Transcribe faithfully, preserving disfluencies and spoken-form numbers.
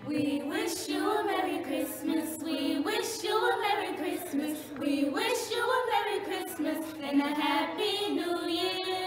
We wish you a Merry Christmas. We wish you a Merry Christmas. We wish you a Merry Christmas and a Happy New Year.